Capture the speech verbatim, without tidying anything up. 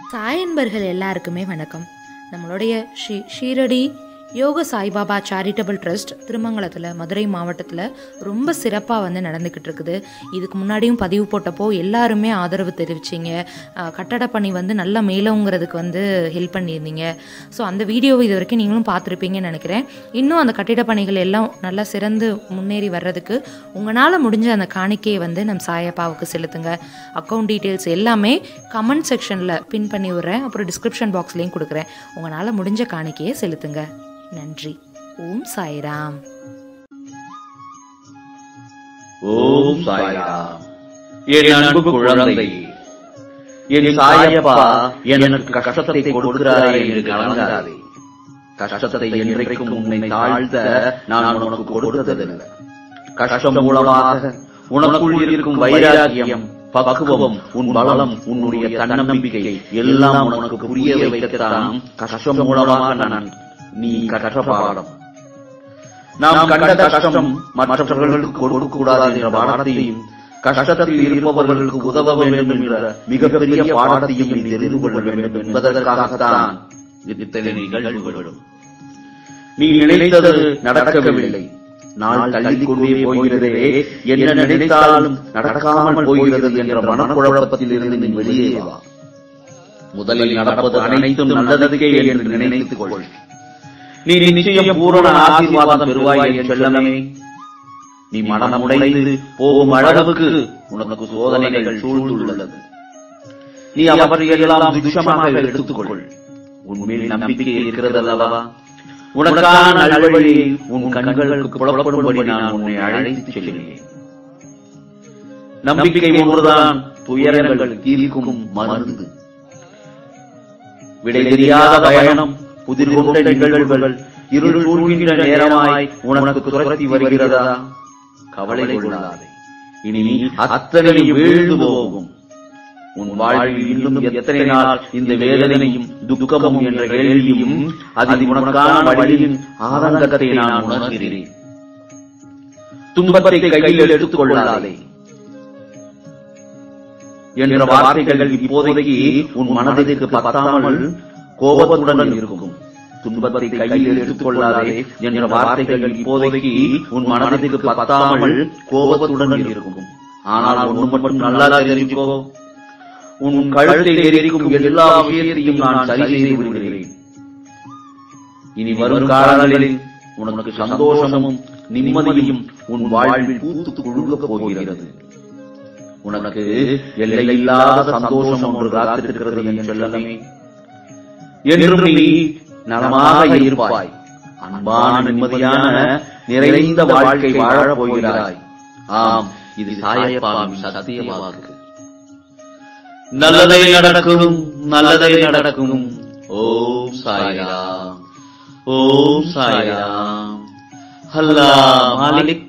சாய் அன்பர்கள் எல்லாருக்குமே வணக்கம். நம்மளுடைய ஸ்ரீ ஷீரடி யோக சாய்பாபா சேரிட்டபிள் ட்ரஸ்ட் திருமங்கலத்தில் மதுரை மாவட்டத்தில் ரொம்ப சிறப்பாக வந்து நடந்துக்கிட்டு இருக்குது. இதுக்கு முன்னாடியும் பதிவு போட்டப்போ எல்லாருமே ஆதரவு தெரிவிச்சிங்க. கட்டட பணி வந்து நல்லா மேலோங்கிறதுக்கு வந்து ஹெல்ப் பண்ணியிருந்தீங்க. ஸோ அந்த வீடியோவை இது வரைக்கும் நீங்களும் பார்த்துருப்பீங்கன்னு நினைக்கிறேன். இன்னும் அந்த கட்டிட பணிகள் எல்லாம் நல்லா சிறந்து முன்னேறி வர்றதுக்கு உங்களால் முடிஞ்ச அந்த காணிக்கையை வந்து நம் சாயப்பாவுக்கு செலுத்துங்க. அக்கௌண்ட் டீட்டெயில்ஸ் எல்லாமே கமெண்ட் செக்ஷனில் பின் பண்ணி விடுறேன், அப்புறம் டிஸ்கிரிப்ஷன் பாக்ஸ்லேயும் கொடுக்குறேன். உங்களால் முடிஞ்ச காணிக்கையை செலுத்துங்க. நன்றி. ஓம் சாய்ராம். ஓம் சாய்ராம். என் அன்பு குழந்தை, என் சாயப்பா எனக்கு கஷ்டத்தை கொடுக்கிறாரே என்று கலங்காதே. கஷ்டத்தை என்றைக்கும் உன்னை தாழ்த்த நான் உனக்கு கொடுத்ததில்லை. கஷ்டம் மூலமாக உனக்குள் இருக்கும் வைராக்கியம், பக்குவம், உன் பலம், உன்னுடைய தன்னம்பிக்கை எல்லாம் உனக்கு புரிய வைக்கத்தான் கஷ்டம் மூலமாக நான் நீ கற்ற பாடம். நாம் கண்ட கஷ்டம் மற்றவர்களுக்கு கொடுக்க கூடாது என்ற பாடத்தையும், கஷ்டத்தில் இருப்பவர்களுக்கு உதவ வேண்டும் என்ற மிகப்பெரிய பாடத்தையும் நீ தெரிந்து கொள்ள வேண்டும் என்பதற்காகத்தான் இத்தனை நிகழ்வுகளும். நீ நினைத்தது நடக்கவில்லை, நாள் தள்ளிக் கொண்டே போகிறதே, என்ன நினைத்தாலும் நடக்காமல் போகிறது என்ற மனக்குழப்பத்தில் இருந்து நீ வெளியே வா. முதலில் நடப்பது அனைத்தும் நல்லதுக்கே என்று நினைத்துக் கொள். நீ நிச்சயம் பூரண ஆசீர்வாதம் பெறுவாய் என் செல்லமே. நீ மனம் உடைந்து போகும் அளவுக்கு உனக்கு சோதனைகள் சூழ்ந்துள்ளது. நீ அவற்றையெல்லாம் துச்சமாக எடுத்துக்கொள். உன்மேல் நம்பிக்கை இருக்கிறது அல்லவா? உனக்கான நல்வழியை உன் கண்களுக்கு புலப்படும்படி நான் உன்னை அழைத்து செல்கிறேன். நம்பிக்கை ஒன்றுதான் துயரங்கள் தீர்க்கும் மருந்து. விடை தெரியாத பயணம், புதிர் கொண்ட நிகழ்வுகள், இருள் சூழ்கின்ற நேரமாய் உனக்கு துரத்தி வருகிறதா? கவலை கொள்ளாதே. இனி நீ அத்தனை வீழ்ந்து போகும். உன் வாழ்வில் இன்னும் எத்தனை நாள் இந்த வேதனையும் துக்கமும் என்ற கேள்வியும் அது உனக்கான வழியின் ஆதங்கத்தை நான் உணர்கிறேன். துன்பத்தை கையில் எடுத்துக் கொள்ளாதே என்ற வார்த்தைகள் இப்போதைக்கு உன் மனதிற்கு பத்தாமல் கோபத்துடன் இருக்கும். துன்பத்தை கையில் எடுத்துக் கொள்ளாதே என்ற வார்த்தைகள் இப்போதைக்கு உன் மனதிற்கு பத்தாமல் கோபத்துடன் இருக்கும். ஆனால் ஒன்று மட்டும் நல்லா தெரிஞ்சுக்கோ, உன் கழுத்தை எரிக்கும் எல்லா விஷயத்தையும் நான் சரி செய்து விடுகிறேன். இனி வரும் காலங்களில் உனக்கு சந்தோஷமும் நிம்மதியும் உன் வாழ்வில் பூத்து குழுங்கப் போகிறது. உனக்கு எல்லையில்லாத சந்தோஷம் ஒன்று காத்திருக்கிறது என் செல்லமே. என்றும் நீ நலமாக இருப்பாய். அன்பான நிம்மதியான நிறைந்த வாழ்க்கை வாழப் போகிறாய். ஆம், இது சாயப்பாவின் சத்திய வாக்கு. நல்லதே நடக்கும், நல்லதே நடக்கும். ஓம் சாய்ராம், ஓம் சாய்ராம். அல்லாஹ் மாலிக்